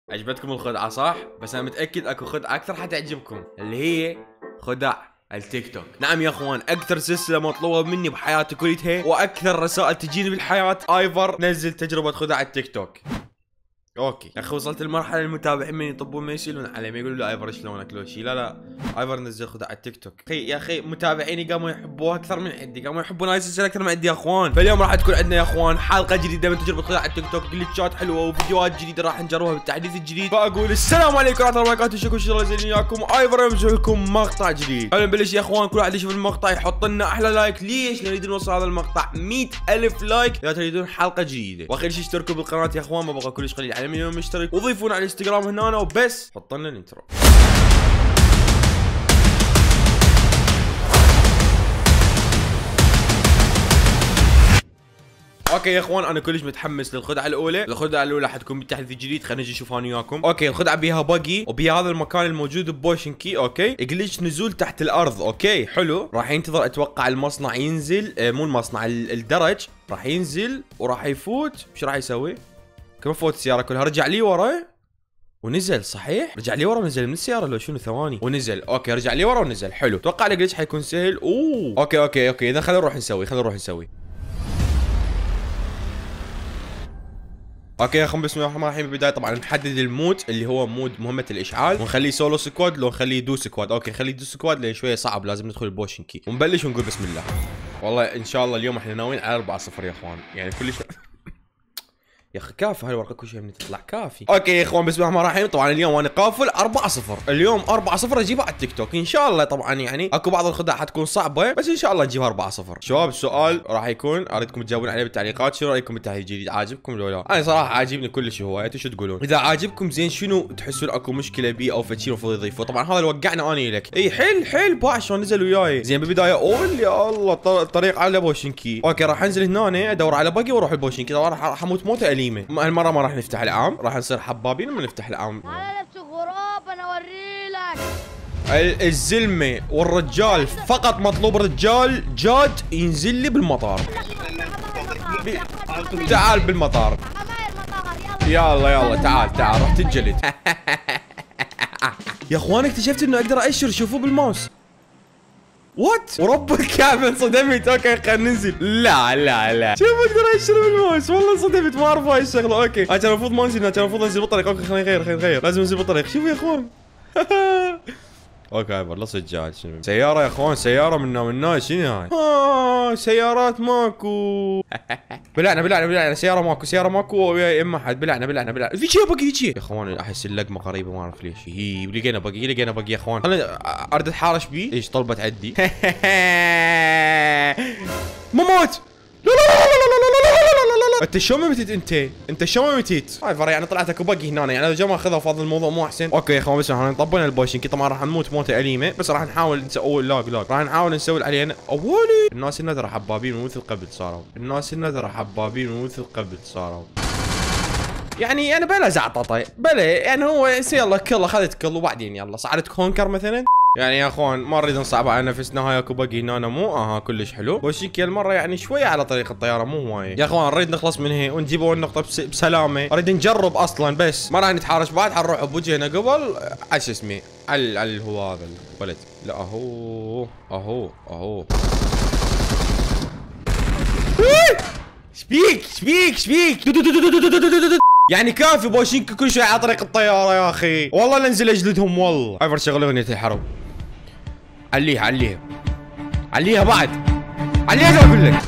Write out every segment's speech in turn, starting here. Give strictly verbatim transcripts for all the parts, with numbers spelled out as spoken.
عجبتكم الخدعة صح؟ بس انا متأكد اكو خدعة اكثر حتعجبكم اللي هي خدع التيك توك. نعم يا اخوان، اكثر سلسلة مطلوبة مني بحياتي كلها واكثر رسائل تجيني بالحياة، ايفر نزل تجربة خدع التيك توك. اوكي يا اخي، وصلت المرحله المتابعين من يطبون ما يسالون علي، ما يقولوا له ايفر شلونك لو شيء، لا لا ايفر نزل خدع على التيك توك. اخي يا اخي متابعيني قاموا يحبوها اكثر من عندي، قاموا يحبون هاي السلسله اكثر من عندي يا اخوان. فاليوم راح تكون عندنا يا اخوان حلقه جديده من تجربه خدع على التيك توك، جلتشات حلوه وفيديوهات جديده راح نجربها بالتحديث الجديد. فاقول السلام عليكم ورحمه الله وبركاته، شكرا شكرا زين وياكم ايفر يمسح لكم مقطع جديد. قبل نبلش يا اخوان، كل واحد يشوف المقطع يحط لنا احلى لايك. ليش؟ نريد نوصل هذا المقطع مئة ألف لايك اذا تريدون حلقه جديده. واخر شيء اشتركوا بالقناه يا اخوان، ما بقى كلش قليل على مليون مشترك، وضيفونا على الانستغرام هنا وبس. حط لنا الانترو. اوكي يا اخوان، انا كلش متحمس للخدعه الاولى. الخدعه الاولى حتكون بالتحديث الجديد، خلينا نجي نشوف انا وياكم. اوكي، الخدعه بيها باجي وبهذا المكان الموجود ببوشنكي. اوكي، جلتش نزول تحت الارض. اوكي حلو، راح ينتظر اتوقع المصنع ينزل، آه مو المصنع، الدرج راح ينزل وراح يفوت. ايش راح يسوي؟ كم فوت السياره كلها، رجع لي ورا ونزل. صحيح رجع لي ورا ونزل من السياره لو شنو، ثواني ونزل. اوكي رجع لي ورا ونزل، حلو. اتوقع الجلتش حيكون سهل. اوه اوكي اوكي اوكي، اذا خلينا نروح نسوي خلينا نروح نسوي اوكي يا اخوان، بسم الله الرحمن الرحيم. بالبدايه طبعا نحدد المود اللي هو مود مهمه الاشعال، ونخليه سولو سكواد لو نخليه دو سكواد. اوكي نخليه دو سكواد لان شويه صعب، لازم ندخل البوشنكي ونبلش ونقول بسم الله. والله ان شاء الله اليوم احنا ناويين على أربعة صفر يا اخوان، يعني كلش يا اخي كافي هالورقه كل شيء من تطلع كافي. اوكي يا اخوان، بسم الله الرحمن الرحيم. طبعا اليوم انا قافل أربعة صفر، اليوم أربعة صفر اجيبها على التيك توك ان شاء الله. طبعا يعني اكو بعض الخدع حتكون صعبه، بس ان شاء الله نجيبها أربعة صفر. شباب السؤال راح يكون اريدكم تجاوبون عليه بالتعليقات، شنو رايكم بالتحديث الجديد؟ عاجبكم لو لا؟ انا صراحه عاجبني كلش هوايه، انتم شو تقولون؟ اذا عاجبكم زين شنو تحسون اكو مشكله بيه او فشي المفروض يضيفوه؟ طبعا هذا اللي وقعنا اني لك. اي حل حل باع شلون نزل وياي. زين بالبدايه اول يا الله الطريق على بوشنكي. اوكي راح انزل هنا ادور على باقي واروح البوشنكي. طبعا راح اموت موته اليمه. المره ما راح نفتح العام، راح نصير حبابين لما نفتح العام. تعال لبس غراب انا اوريلك. الزلمه والرجال فقط، مطلوب رجال جاد ينزل لي بالمطار. بي... تعال بالمطار. يلا يلا تعال تعال راح تنجلد. يا اخوان اكتشفت انه اقدر اشر، شوفوا بالماوس. وات ورب الكعبه انصدمت. اوكي خلينا ننزل. لا لا لا شوف اقدر اشر بالماوس، والله انصدمت ما اعرف هاي الشغله. اوكي انا كان المفروض ما انزل، كان المفروض انزل بالطريق. اوكي خلينا نغير خلينا نغير، لازم انزل بالطريق. شوفوا يا اخوان. اوكي هاي لا سجاد. شنو سياره يا اخوان، سياره منا منا شنو هاي؟ اه سيارات ماكو. بلعنا بلعنا بلعنا، سياره ماكو سياره ماكو يا اما حد. بلعنا بلعنا بلعنا في شيء باقي، في شيء يا اخوان. احس اللقمه قريبه ما اعرف ليش. هي لقينا باقي لقينا باقي يا اخوان. خلينا ارد اتحارش بيه. ايش طلبت عدي؟ ما موت. لا لا لا لا لا لا لا لا لا. انت شلون ما متيت؟ انت انت شلون ما متيت؟ هاي فرع يعني طلعت اكو باقي هنا، يعني لو جا ماخذها فاضل الموضوع مو احسن. اوكي يا اخوان، بس احنا طبينا البوشنكي. طبعا راح نموت موته اليمه، بس راح نحاول نسوي لاق لاق، راح نحاول نسوي علينا اولي. الناس النذره حبابين ومثل قبل صاروا، الناس النذره حبابين ومثل قبل صاروا. يعني انا بلا زعططه بلا، يعني هو يلا كله اخذت كل وبعدين يلا صعدت كونكر مثلا. يعني يا اخوان ما نريد نصعب على نفسنا، هاي اكو باقي هنا مو اها كلش حلو. بوشنكي المره يعني شويه على طريق الطياره مو هواي يا اخوان. نريد نخلص من هي ونجيب النقطه بس بسلامه. نريد نجرب اصلا، بس ما راح نتحارش بعد، حنروح بوجهنا قبل على شو اسمه على على هو هذا الولد. لا اهو اهو اهو. شبيك شبيك شبيك يعني كافي بوشنكي كل شوي على طريق الطياره يا اخي. والله لنزل اجلدهم والله. عبر شغل اغنيه الحرب. عليها عليها عليها بعد عليها اقول لك.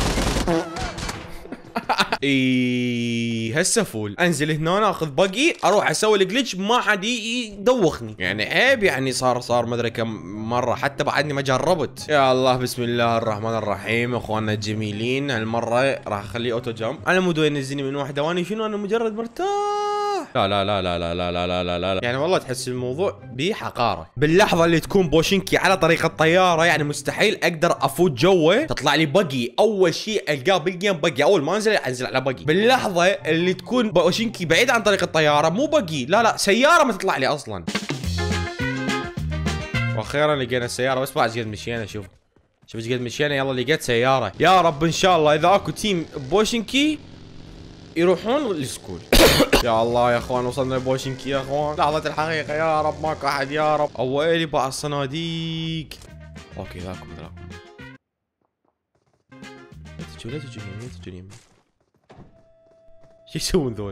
اي هسه فول. انزل هنا اخذ باقي اروح اسوي الجلتش، ما حد يدوخني. يعني عيب، يعني صار صار ما ادري كم مره، حتى بعدني ما جربت. يا الله بسم الله الرحمن الرحيم. اخواننا الجميلين هالمره راح اخليه اوتو جامب. انا مو دوي ينزلني من واحده واني شنو، انا مجرد مرتاح. لا لا لا لا لا لا لا لا لا لا يعني والله تحس الموضوع بحقاره. باللحظه اللي تكون بوشنكي على طريق الطياره يعني مستحيل اقدر افوت جوه. تطلع لي باقي اول شيء القاه بالجيم باقي، اول ما انزل انزل على باقي. باللحظه اللي تكون بوشنكي بعيد عن طريق الطياره مو باقي، لا لا سياره ما تطلع لي اصلا. واخيرا لقينا السياره، بس بعد قد مشينا. شوف شوف ايش قد مشينا. يلا لقيت سياره. يا رب ان شاء الله اذا اكو تيم بوشنكي يروحون السكول. يا الله يا اخوان وصلنا لبوشنكي يا اخوان. لحظة الحقيقة يا رب ماكو احد يا رب. اويلي باع الصناديق. اوكي ذاكم ذاكم. لا تجوا لا تجوا يمين لا تجوا يمين. شو يسوون ذول؟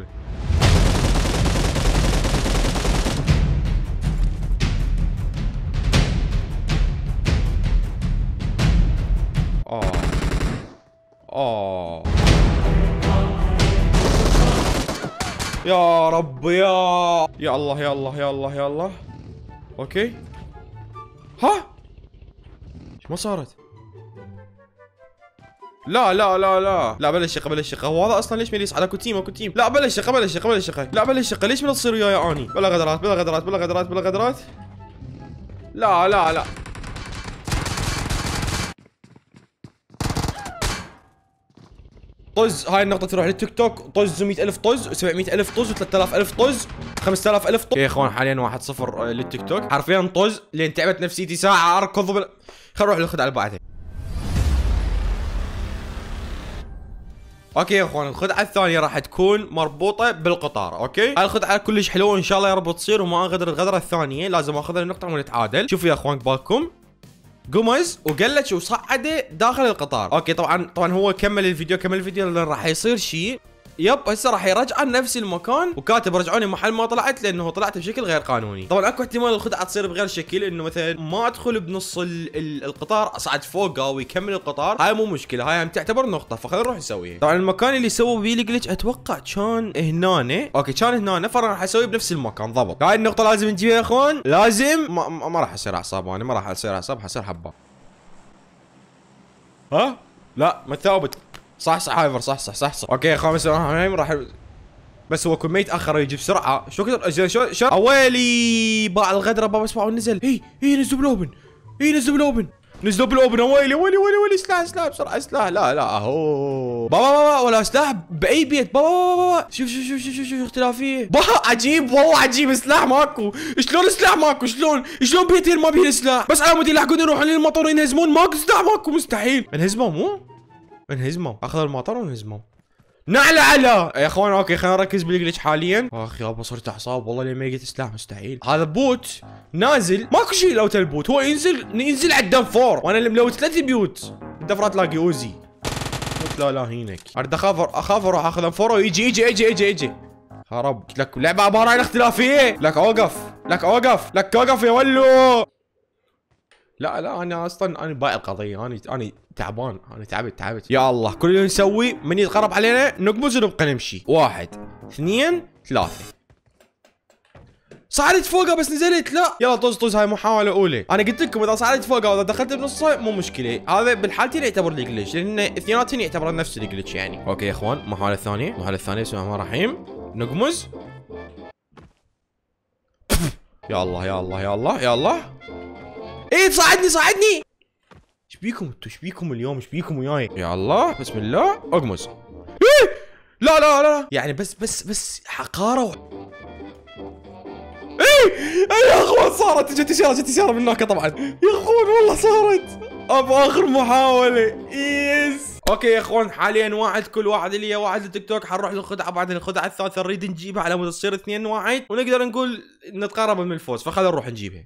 اه اه يا رب يا يا الله يا الله يا الله يا الله. اوكي ها ايش ما صارت؟ لا لا لا لا لا بلا شقه بلا شقه. هو هذا اصلا ليش ما يصعد؟ اكو تيم اكو تيم. لا بلا شقه بلا شقه بلا شقه. لا بلا شقه. ليش من تصير وياي اني؟ بلا غدرات بلا غدرات بلا غدرات بلا غدرات. لا لا لا طز. هاي النقطة تروح للتيك توك. طز مئة ألف طز وسبعمئة ألف طز وثلاثة آلاف ألف طز خمسة آلاف ألف طز. يا اخوان حاليا واحد صفر للتيك توك. حرفيا طز لين تعبت نفسيتي ساعة اركض بل... خل نروح للخدعة اللي بعدها. اوكي يا اخوان الخدعة الثانية راح تكون مربوطة بالقطار. اوكي هاي الخدعة كلش حلوة ان شاء الله يا رب تصير وما اغدر الغدرة الثانية. لازم اخذ النقطة ونتعادل. شوفوا يا اخوان قبالكم قمز وقلش وصعده داخل القطار. اوكي طبعا طبعا هو كمل الفيديو كمل الفيديو لان راح يصير شيء. يب هسه راح يرجع نفس المكان وكاتب رجعوني محل ما طلعت لانه طلعت بشكل غير قانوني. طبعا اكو احتمال الخدعه تصير بغير شكل انه مثلا ما ادخل بنص ال ال القطار اصعد فوقه ويكمل القطار. هاي مو مشكله هاي هم تعتبر نقطه فخلينا نروح نسويها. طبعا المكان اللي سووا بيه الجلتش اتوقع كان هنا. اوكي كان هنا فراح اسوي بنفس المكان ضبط. هاي النقطه لازم نجيبها يا اخوان لازم. ما, ما راح اصير اعصاب انا ما راح اصير اعصاب حصير حبه. ها لا ما ثابت. صح صح هايفر صح صح صح صح. اوكي يا اخوان راح بس هو كل ما يتاخر يجي بسرعه. شو كثر شو شو اويلي باع الغدره بابا اسمعوا نزل. هي هي نزلوا بالاوبن. هي نزلوا بالاوبن نزلوا بالاوبن. اويلي ويلي ويلي ويلي سلاح سلاح بسرعه سلاح. لا لا اهو بابا بابا ولا سلاح باي بيت بابا بابا. شوف شوف شوف شوف شوف اختلافيه بابا عجيب والله عجيب. سلاح ماكو. شلون سلاح ماكو؟ شلون شلون بيتين ما بيه سلاح؟ بس على مود يلحقون يروحون للمطار ينهزمون ماكو سلاح ماكو مستحيل. انهزموا مو انهزموا. اخذ المطار وانهزموا. نعلى على يا اخوان. اوكي خلينا نركز بالجلتش حاليا. اخ يابا صرت اعصاب والله لين ما لقيت سلاح مستحيل. هذا بوت نازل ماكو شيء لوت البوت. هو ينزل ينزل على الدم فور وانا اللي ملوت ثلاث بيوت. دفرات تلاقي اوزي. لا لا هينك. اريد اخاف اخاف اروح اخذ ام فور ويجي يجي يجي يجي يجي. هرب لك لعبه عباره عن اختلافيه. لك اوقف لك اوقف لك اوقف يا ولو. لا لا انا اصلا انا بايع القضيه. انا انا تعبان. انا تعبت تعبت يا الله. كل اللي نسوي من يتقرب علينا نقمز ونبقى نمشي. واحد اثنين ثلاثه. صعدت فوقها بس نزلت. لا يلا طز طز. هاي محاوله اولى. انا قلت لكم اذا صعدت فوقها واذا دخلت بنصها مو مشكله. هذا بالحالتين يعتبر لي جلتش لان اثنيناتهم يعتبر نفس الجلتش يعني. اوكي يا اخوان المحاوله الثانيه. المحاوله الثانيه بسم الله الرحمن الرحيم. نقمز. يا الله يا الله يا الله يا الله. ايه صعدني صعدني. ايش بيكم انتوا؟ ايش بيكم اليوم؟ ايش بيكم وياي؟ يا الله بسم الله اقمز. ايه لا لا لا يعني بس بس بس حقاره و... ايه ايه يا اخوان صارت. جت سياره جت سياره من هناك طبعا يا اخوان والله صارت. اب اخر محاوله. يس اوكي يا اخوان حاليا واحد كل واحد اللي هي واحد للتيك توك. حنروح للخدعه بعدين الخدعه الثالثه نريد نجيبها على مود تصير اثنين واحد ونقدر نقول نتقارب من الفوز فخلينا نروح نجيبها.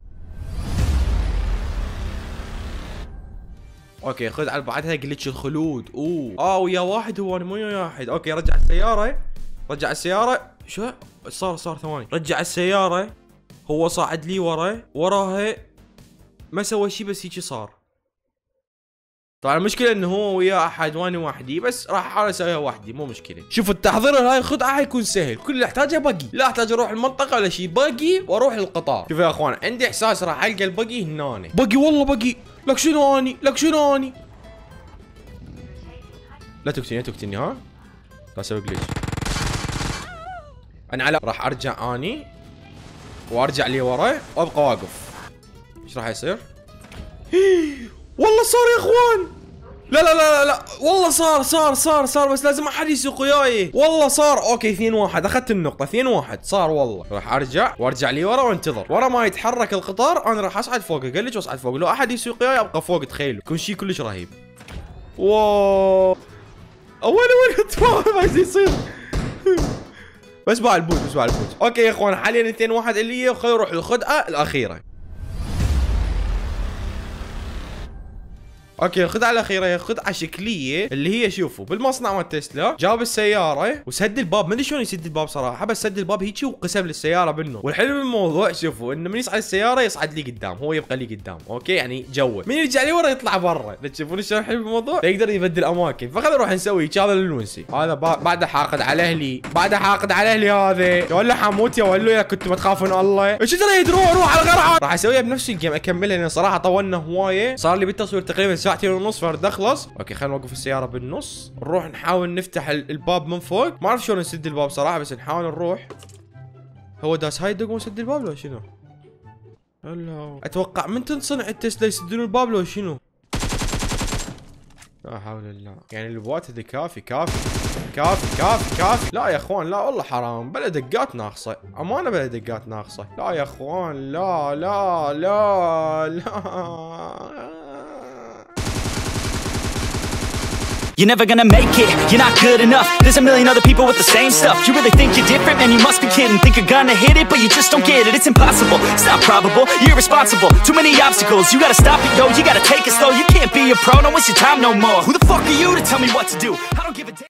اوكي خذ على بعدها جلتش الخلود. اوه اه ويا واحد هو انا مو ويا واحد. اوكي رجع السياره رجع السياره. شو صار صار ثواني. رجع السياره هو صاعد لي ورا وراها ما سوى شيء بس هيك صار. طبعا المشكله انه هو ويا احد وانا وحدي بس راح احاول اسويها وحدي مو مشكله. شوف التحضير لهاي الخدعه حيكون سهل. كل اللي احتاجه باقي. لا احتاج اروح المنطقه ولا شيء باقي واروح للقطار. شوف يا اخوان عندي احساس راح القى الباقي هنا. باقي والله باقي. لك شنو اني لك شنو اني. لا تقتلني لا تقتلني ها. لا اسوي جليتش. انا على راح ارجع اني وارجع لي ورا وابقى واقف. ايش راح يصير؟ والله صار يا اخوان. لا لا لا لا والله صار صار صار صار بس لازم احد يسوق وياي. والله صار. اوكي اثنين واحد اخذت النقطة. اثنين واحد صار والله. راح ارجع وارجع لي ورا وانتظر. ورا ما يتحرك القطار انا راح اصعد فوق. قال لي اصعد فوق. لو احد يسوق وياي ابقى فوق. تخيلوا كل شيء كلش رهيب. واو اول اول ما ايش يصير. بس باع البوت بس باع البوت. اوكي يا اخوان حاليا اثنين واحد اللي هي، خلينا نروح للخدعه الاخيره. اوكي الخدعه الاخيره هي خدعه شكليه اللي هي شوفوا بالمصنع مال تسلا جاب السياره وسد الباب، ما ادري شلون يسد الباب صراحه، بس سد الباب هيجي وقسم للسياره بالنص. والحلو بالموضوع شوفوا انه من يصعد السياره يصعد لي قدام، هو يبقى لي قدام. اوكي يعني جوه من يرجع لي ورا يطلع برا. تشوفون شلون حلو بالموضوع؟ يقدر يبدل اماكن. فخلينا نروح نسوي هذا للونسي. هذا بعد حاقد على اهلي، بعد حاقد على اهلي هذا. يا ولا حموت يا ولو يا كنتوا ما تخافون الله. ايش تريد؟ روح روح على الغرعه. راح اسويها بنفس الجيم اكملها لان صراحه طولنا هوايه، صار لي بالتصوير تقريبا ساعتين ونص فرد اخلص. اوكي خلينا نوقف السياره بالنص، نروح نحاول نفتح الباب من فوق. ما اعرف شلون نسد الباب صراحه بس نحاول نروح. هو داس هاي الدق وسد الباب لو شنو؟ هلا اتوقع من تنصنع التسلا يسدون الباب لو شنو؟ لا حول الله، يعني البوات هذه كافي كافي كافي كافي كافي. لا يا اخوان لا والله حرام، بلا دقات ناقصه، امانه بلا دقات ناقصه. لا يا اخوان لا لا لا لا. You're never gonna make it, you're not good enough. There's a million other people with the same stuff. You really think you're different? Man, you must be kidding. Think you're gonna hit it, but you just don't get it. It's impossible, it's not probable, you're irresponsible. Too many obstacles, you gotta stop it, yo. You gotta take it slow, you can't be a pro, don't waste your time no more. Who the fuck are you to tell me what to do? I don't